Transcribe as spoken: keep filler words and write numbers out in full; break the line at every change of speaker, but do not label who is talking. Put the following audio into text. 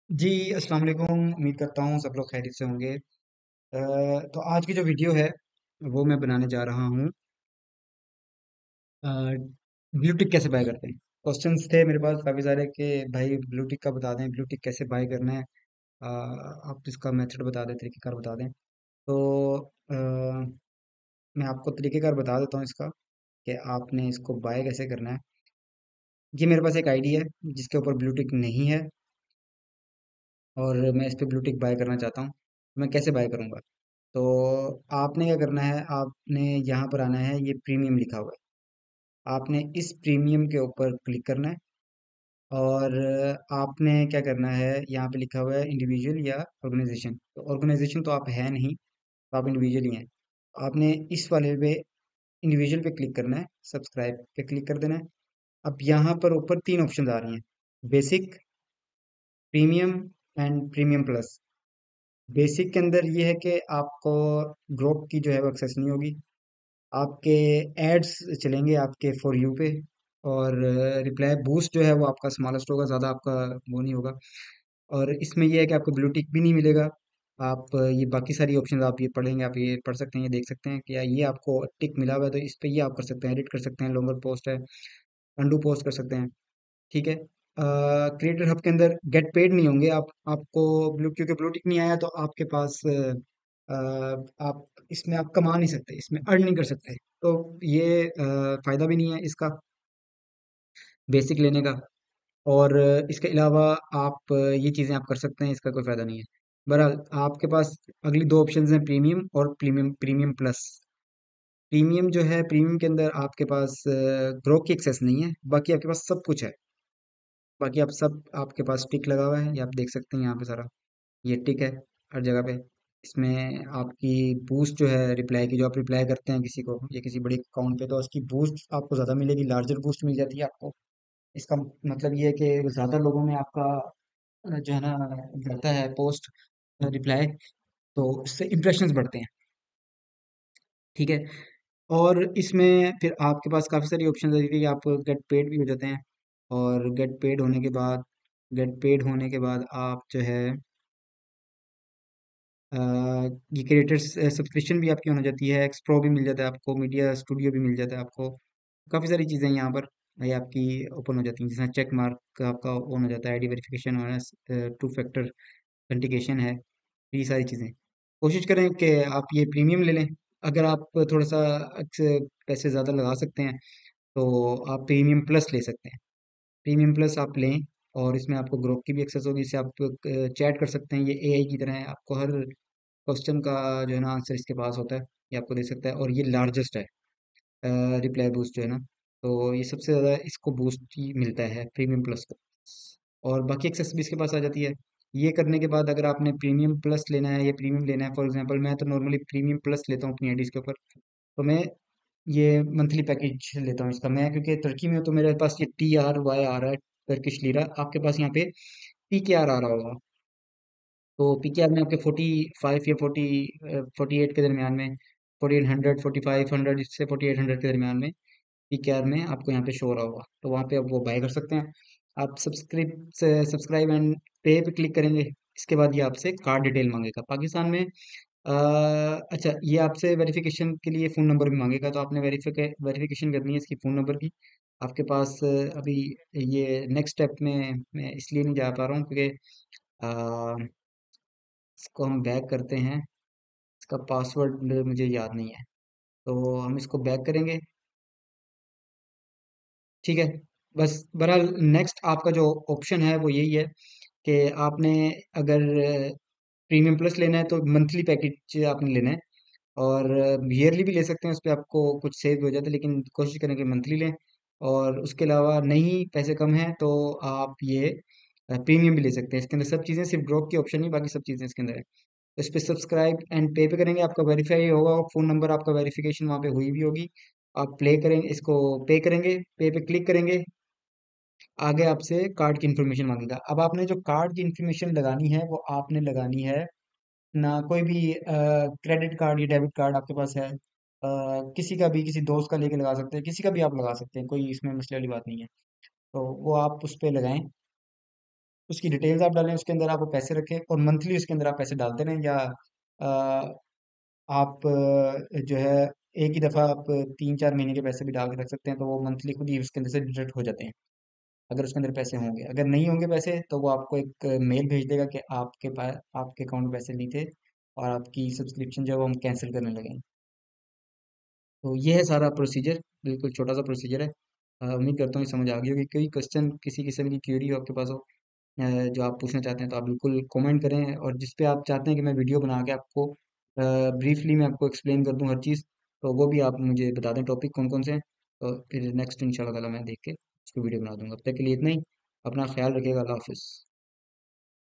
जी, अस्सलाम वालेकुम। उम्मीद करता हूँ सब लोग खैरियत से होंगे। अ, तो आज की जो वीडियो है वो मैं बनाने जा रहा हूँ। ब्लू टिक कैसे बाय करते हैं। क्वेश्चंस थे मेरे पास काफ़ी सारे कि भाई ब्लू टिक का बता दें, ब्लू टिक कैसे बाय करना है। अ, आप इसका मेथड बता दें, तरीक़ेकार बता दें। तो अ, मैं आपको तरीक़ेकार बता देता हूँ इसका कि आपने इसको बाय कैसे करना है। ये मेरे पास एक आईडी है जिसके ऊपर ब्लू टिक नहीं है और मैं इस पे ब्लू टिक बाय करना चाहता हूँ। मैं कैसे बाय करूँगा? तो आपने क्या करना है, आपने यहाँ पर आना है, ये प्रीमियम लिखा हुआ है। आपने इस प्रीमियम के ऊपर क्लिक करना है और आपने क्या करना है, यहाँ पे लिखा हुआ है इंडिविजुअल या ऑर्गेनाइजेशन। तो ऑर्गेनाइजेशन तो आप है नहीं, तो आप इंडिविजुअल ही हैं। आपने इस वाले पे इंडिविजुअल पे क्लिक करना है, सब्सक्राइब पे क्लिक कर देना है। अब यहाँ पर ऊपर तीन ऑप्शन आ रही हैं, basic, premium and premium plus. Basic के अंदर ये है कि आपको ग्रुप की जो है वो एक्सेस नहीं होगी, आपके एड्स चलेंगे आपके फॉर यू पे, और रिप्लाई बूस्ट जो है वो आपका स्मॉलेस्ट होगा, ज़्यादा आपका वो नहीं होगा। और इसमें ये है कि आपको ब्लू टिक भी नहीं मिलेगा। आप अ, ये बाकी सारी ऑप्शन आप ये पढ़ेंगे, आप ये पढ़ सकते हैं, ये देख सकते हैं कि ये आपको टिक मिला हुआ है, तो इस पे ये आप कर सकते हैं, एडिट कर सकते हैं, लॉन्गर पोस्ट है, अंडू पोस्ट कर सकते हैं। ठीक है। क्रिएटर हब के अंदर गेट पेड नहीं होंगे आप, आपको ब्लू, क्योंकि ब्लू टिक नहीं आया तो आपके पास अ, अ, आप इसमें आप कमा नहीं सकते, इसमें अर्न नहीं कर सकते। तो ये अ, फायदा भी नहीं है इसका बेसिक लेने का। और अ, इसके अलावा आप अ, ये चीज़ें आप कर सकते हैं, इसका कोई फायदा नहीं है। बहरहाल आपके पास अगली दो ऑप्शंस हैं, प्रीमियम और प्रीमियम प्रीमियम प्लस। प्रीमियम जो है, प्रीमियम के अंदर आपके पास ग्रो की एक्सेस नहीं है, बाकी आपके पास सब कुछ है। बाकी आप सब, आपके पास टिक लगा हुआ है, ये आप देख सकते हैं यहाँ पे सारा, ये टिक है हर जगह पे। इसमें आपकी बूस्ट जो है रिप्लाई की, जो आप रिप्लाई करते हैं किसी को या किसी बड़े अकाउंट पे, तो उसकी बूस्ट आपको ज़्यादा मिलेगी, लार्जर बूस्ट मिल जाती है आपको। इसका मतलब ये है कि ज़्यादा लोगों में आपका अ, जो है ना जाता है पोस्ट रिप्लाई, तो उससे इम्प्रेशंस बढ़ते हैं। ठीक है। और इसमें फिर आपके पास काफ़ी सारी ऑप्शन है कि आप गेट पेड भी हो जाते हैं। और गेट पेड होने के बाद गेट पेड होने के बाद आप जो है अ, ये क्रिएटर्स सब्सक्रिप्शन भी आपकी हो जाती है, एक्स प्रो भी मिल जाता है आपको, मीडिया स्टूडियो भी मिल जाता है आपको। काफ़ी सारी चीज़ें यहाँ पर ये आपकी ओपन हो जाती हैं, जैसे चेक मार्क आपका ऑन हो जाता है, आईडी वेरिफिकेशन हो है, टू फैक्टर ऑथेंटिकेशन है, ये सारी चीज़ें। कोशिश करें कि आप ये प्रीमियम ले लें। अगर आप थोड़ा सा अच्छे पैसे ज़्यादा लगा सकते हैं तो आप प्रीमियम प्लस ले सकते हैं। प्रीमियम प्लस आप लें और इसमें आपको ग्रुप की भी एक्सेस होगी, इससे आप चैट कर सकते हैं, ये एआई की तरह है, आपको हर क्वेश्चन का जो है ना आंसर इसके पास होता है, ये आपको दे सकता है। और ये लार्जेस्ट है रिप्लाई बूस्ट जो है ना, तो ये सबसे ज़्यादा इसको बूस्ट ही मिलता है प्रीमियम प्लस को। और बाकी एक्सेस भी इसके पास आ जाती है। ये करने के बाद अगर आपने प्रीमियम प्लस लेना है, ये प्रीमियम लेना है, फॉर एग्जांपल मैं तो नॉर्मली प्रीमियम प्लस लेता हूँ अपनी आईडीज़ के ऊपर, तो मैं ये मंथली पैकेज लेता हूँ इसका मैं, क्योंकि तुर्की में हूँ, तो मेरे पास ये टी आर वाई आ रहा है, टर्किश लीरा। आपके पास यहाँ पे पी के आर आ रहा होगा, तो पी के आर में आपके फोर्टी फाइव या फोर्टी फोर्टी एट के दरमियान में, forty eight hundred forty five hundred इससे फोर्टी एट हंड्रेड के दरमियान में पी के आर में आपको यहाँ पे शो हो रहा होगा, तो वहाँ पे आप वो बाय कर सकते हैं। आप सब्सक्राइब से सब्सक्राइब एंड पे पे क्लिक करेंगे, इसके बाद ये आपसे कार्ड डिटेल मांगेगा पाकिस्तान में। अ, अच्छा, ये आपसे वेरिफिकेशन के लिए फ़ोन नंबर भी मांगेगा, तो आपने वेरिफिके वेरिफिकेशन करनी है इसकी फ़ोन नंबर की। आपके पास अ, अभी ये नेक्स्ट स्टेप में मैं इसलिए नहीं जा पा रहा हूँ क्योंकि अ, इसको हम बैक करते हैं, इसका पासवर्ड मुझे याद नहीं है, तो हम इसको बैक करेंगे। ठीक है। बस बहरहाल नेक्स्ट आपका जो ऑप्शन है वो यही है कि आपने अगर प्रीमियम प्लस लेना है तो मंथली पैकेज आपने लेना है, और ईयरली भी ले सकते हैं, उस पर आपको कुछ सेव भी हो जाता है, लेकिन कोशिश करें कि मंथली लें। और उसके अलावा नहीं पैसे कम हैं तो आप ये प्रीमियम भी ले सकते हैं, इसके अंदर सब चीज़ें, सिर्फ ड्रॉप की ऑप्शन नहीं, बाकी सब चीज़ें इसके अंदर है। तो इस पर सब्सक्राइब एंड पे पे करेंगे, आपका वेरीफाई होगा, फ़ोन नंबर आपका वेरिफिकेशन वहाँ पे हुई भी होगी। आप प्ले करेंगे, इसको पे करेंगे, पे पे क्लिक करेंगे, आगे आपसे कार्ड की इन्फॉर्मेशन मांगेगा। अब आपने जो कार्ड की इन्फॉर्मेशन लगानी है वो आपने लगानी है ना, कोई भी क्रेडिट कार्ड या डेबिट कार्ड आपके पास है, अ, किसी का भी, किसी दोस्त का लेके लगा सकते हैं, किसी का भी आप लगा सकते हैं, कोई इसमें मसले वाली बात नहीं है। तो वो आप उस पर लगाएं। उसकी डिटेल्स आप डालें, उसके अंदर आप वो पैसे रखें और मंथली उसके अंदर आप पैसे डालते रहें, या अ, आप अ, जो है एक ही दफ़ा आप तीन चार महीने के पैसे भी डाल के रख सकते हैं, तो वो मंथली खुद ही उसके अंदर से डिडक्ट हो जाते हैं, अगर उसके अंदर पैसे होंगे। अगर नहीं होंगे पैसे तो वो आपको एक मेल भेज देगा कि आपके पास आपके अकाउंट में पैसे नहीं थे और आपकी सब्सक्रिप्शन जो है वो हम कैंसिल करने लगे हैं। तो ये है सारा प्रोसीजर, बिल्कुल छोटा सा प्रोसीजर है। अ, उम्मीद करता हूँ ये समझ आ गई होगी। कोई क्वेश्चन, किसी किस्म की क्वेरी हो आपके पास हो, अ, जो आप पूछना चाहते हैं, तो आप बिल्कुल कमेंट करें, और जिस पे आप चाहते हैं कि मैं वीडियो बना के आपको ब्रीफली मैं आपको एक्सप्लेन कर दूं हर चीज़, तो वो भी आप मुझे बता दें टॉपिक कौन कौन से हैं। तो फिर नेक्स्ट इंशाल्लाह ताला मैं देख के उसको वीडियो बना दूंगा। अब तक के लिए इतना ही। अपना ख्याल रखिएगा। अल्लाह हाफिज़।